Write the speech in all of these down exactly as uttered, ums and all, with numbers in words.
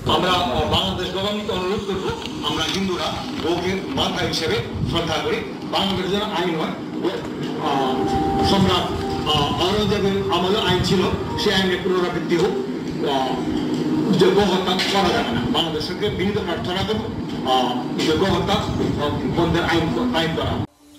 আমরা বাংলাদেশ গভর্নমেন্টকে অনুরোধ করব, আমরা হিন্দুরা বউকে মাতা হিসেবে শ্রদ্ধা করি। বাংলাদেশের যেন আইন হয়, সম্রাট আওরঙ্গজেবের আমলে আইন ছিল, সেই আইনের পুনরাবৃত্তি হোক, যে গো হত্যা করা যাবে না। বাংলাদেশকে বিনীত প্রার্থনা করব যে গো হত্যা বন্ধের আইন আইন করা।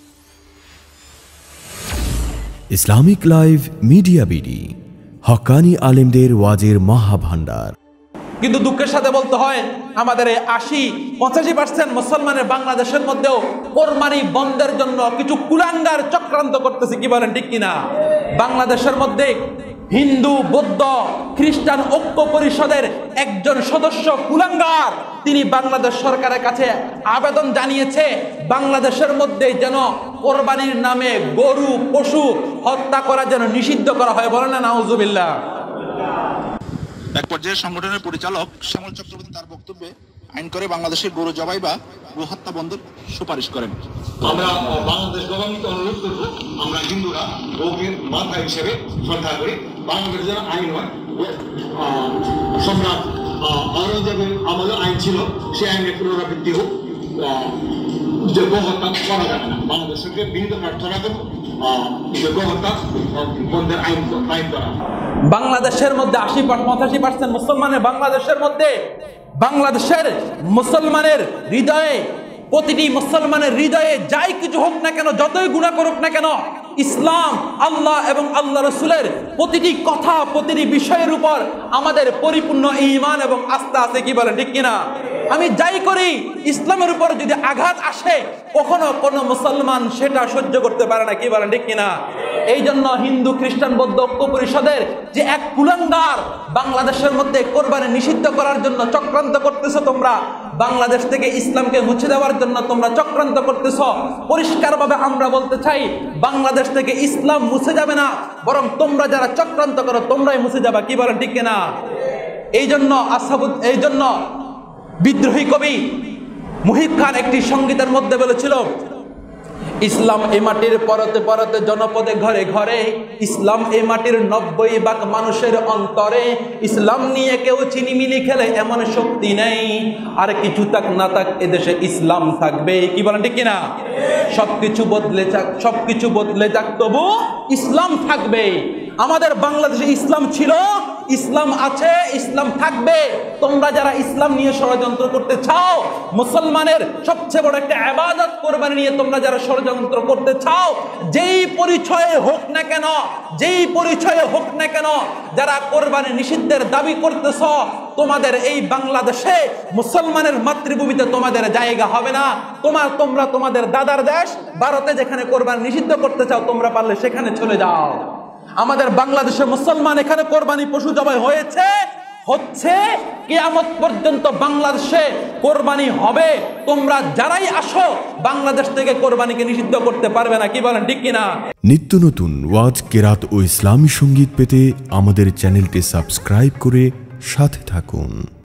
ইসলামিক লাইভ মিডিয়া বিডি, হক্কানি আলেমদের ওয়াজের মহাভান্ডার। কিন্তু দুঃখের সাথে বলতে হয়, আমাদের আশি পঁচাশি পার্সেন্ট মুসলমানের বাংলাদেশের মধ্যেও কোরবানি বন্ধের জন্য কিছু কুলাঙ্গার চক্রান্ত করতেছে। কি বলেন, ঠিক কিনা? বাংলাদেশের মধ্যে হিন্দু, বৌদ্ধ, খ্রিস্টান ঐক্য পরিষদের একজন সদস্য কুলাঙ্গার, তিনি বাংলাদেশ সরকারের কাছে আবেদন জানিয়েছে বাংলাদেশের মধ্যে যেন কোরবানির নামে গরু পশু হত্যা করা যেন নিষিদ্ধ করা হয়। বলেন না নাউজুবিল্লাহ। এক পর্যায়ে সংগঠনের পরিচালক শ্যামল চক্রবর্তী তার বক্তব্যে আইন করে বাংলাদেশের গরু জবাই বা গো হত্যা বন্ধের সুপারিশ করেন। আমরা বাংলাদেশ গভর্নমেন্টকে অনুরোধ করব, আমরা হিন্দুরা বউকে মাতা হিসেবে শ্রদ্ধা করি। বাংলাদেশের যেন আইন হয়, সম্রাট আওরঙ্গজেবের আমলে আইন ছিল, সেই আইনের পুনরাবৃত্তি হোক, যে গো হত্যা করা যাবে না। বাংলাদেশকে বিনীত প্রার্থনা করব যে গো হত্যা বন্ধের আইন আইন করা। বাংলাদেশের মধ্যে আশি পঁচাশি পার্সেন্ট মুসলমানের বাংলাদেশের মধ্যে বাংলাদেশের মুসলমানের হৃদয়ে, প্রতিটি মুসলমানের হৃদয়ে যাই কিছু হোক না কেন, যতই গুনাহ করুক না কেন, ইসলাম, আল্লাহ এবং আল্লাহ রসুলের প্রতিটি কথা, প্রতিটি বিষয়ের উপর আমাদের পরিপূর্ণ ঈমান এবং আস্থা আছে। কি বলেন, ঠিক কিনা? আমি যাই করি, ইসলামের উপর যদি আঘাত আসে, কখনো কোনো মুসলমান সেটা সহ্য করতে পারে না। কি বলেন, ঠিক কিনা? এই জন্য হিন্দু, খ্রিস্টান, বৌদ্ধ ঐক্য পরিষদের যে এক কুলাঙ্গার বাংলাদেশের মধ্যে কোরবানি নিষিদ্ধ করার জন্য চক্রান্ত করতেছো, তোমরা বাংলাদেশ থেকে ইসলামকে মুছে দেওয়ার জন্য তোমরা চক্রান্ত করতেছ। পরিষ্কারভাবে আমরা বলতে চাই, বাংলাদেশ থেকে ইসলাম মুছে যাবে না, বরং তোমরা যারা চক্রান্ত করো তোমরাই মুছে যাবা। কি বলেন, ঠিক কিনা? এই জন্য আসাবুদ এই জন্য বিদ্রোহী কবি মুহিব খান একটি সঙ্গীতের মধ্যে বলেছিল, ইসলাম এ মাটির পরতে পরতে জনপদে ঘরে ঘরে, ইসলাম এ মাটির নব্বই ভাগ মানুষের অন্তরে, ইসলাম নিয়ে কেউ চিনিমিনি খেলে এমন শক্তি নেই, আর কিছু থাক না থাক এদেশে ইসলাম থাকবে। কি বলেন, ঠিক কিনা? সবকিছু বদলে যাক, সবকিছু বদলে যাক, তবু ইসলাম থাকবে। আমাদের বাংলাদেশে ইসলাম ছিল, ইসলাম আছে, ইসলাম থাকবে। তোমরা যারা ইসলাম নিয়ে ষড়যন্ত্র করতে চাও, মুসলমানের সবচেয়ে বড় একটা ইবাদত কোরবানি নিয়ে তোমরা যারা ষড়যন্ত্র করতে চাও, যেই পরিচয়ে হোক না কেন, যেই পরিচয়ে হোক না কেন, যারা কোরবানি নিষিদ্ধের দাবি করতেছ, তোমাদের এই বাংলাদেশে মুসলমানের মাতৃভূমিতে তোমাদের জায়গা হবে না। তোমার তোমরা তোমাদের দাদার দেশ ভারতে যেখানে কোরবানি নিষিদ্ধ করতে চাও, তোমরা পারলে সেখানে চলে যাও। আমাদের বাংলাদেশের মুসলমান এখানে কোরবানি পশু জবাই হয়েছে, হচ্ছে, কিয়ামত পর্যন্ত বাংলাদেশে কোরবানি হবে। তোমরা যারাই আসো, বাংলাদেশ থেকে কোরবানিকে নিষিদ্ধ করতে পারবে না। কি বলেন, ঠিক কিনা? নিত্য নতুন ওয়াজ, কেরাত ও ইসলামী সঙ্গীত পেতে আমাদের চ্যানেলটি সাবস্ক্রাইব করে সাথে থাকুন।